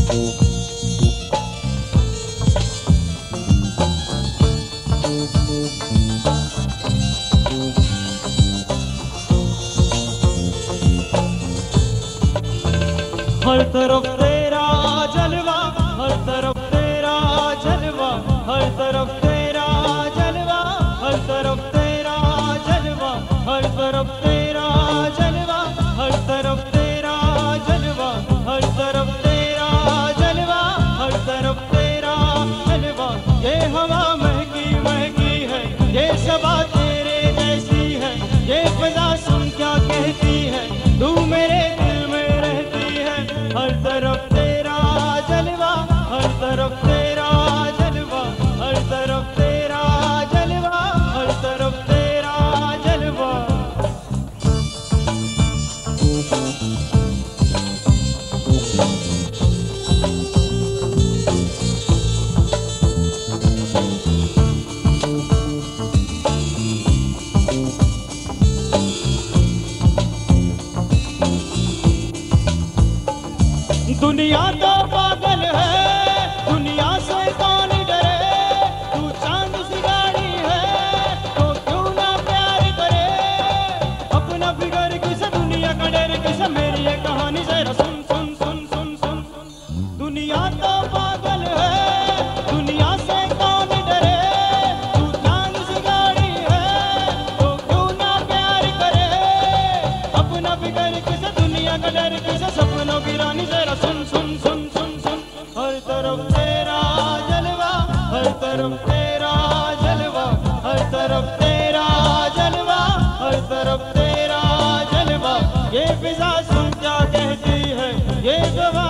हर तरफ तेरा जलवा, हर तरफ तेरा जलवा, हर तरफ तेरा जलवा, हर तरफ तेरा जलवा, हर तरफ तेरा जलवा, हर तरफ तेरा जलवा, हर तरफ तेरा जलवा, हर तरफ तेरा जलवा। ये हवा महकी महकी है, ये सबा तेरे जैसी है, ये फिजा सुन क्या कहती है, तू मेरे दिल में रहती है। हर तरफ तेरा जलवा, हर तरफ तेरा जलवा, हर तरफ तेरा जलवा, हर तरफ तेरा जलवा। दुनिया तो पागल है, दुनिया से कौन डरे, तू चांद सी गाड़ी है तो क्यों ना प्यार करे। अपना फिगर किसे, दुनिया का डर किसे, मेरी ये कहानी जरा सुन सुन सुन सुन सुन। दुनिया तो पागल है, दुनिया से कौन डरे, तू चांद सी गाड़ी है तो क्यों ना प्यार करे। अपना फिगर किसे, दुनिया का डर किसे, सपनों की रानी जरा सुन सुन सुन सुन सुन। हर तरफ तेरा जलवा, हर तरफ तेरा जलवा, हर तरफ तेरा जलवा, हर तरफ तेरा जलवा। ये फिजा सुन क्या कहती है, ये गवा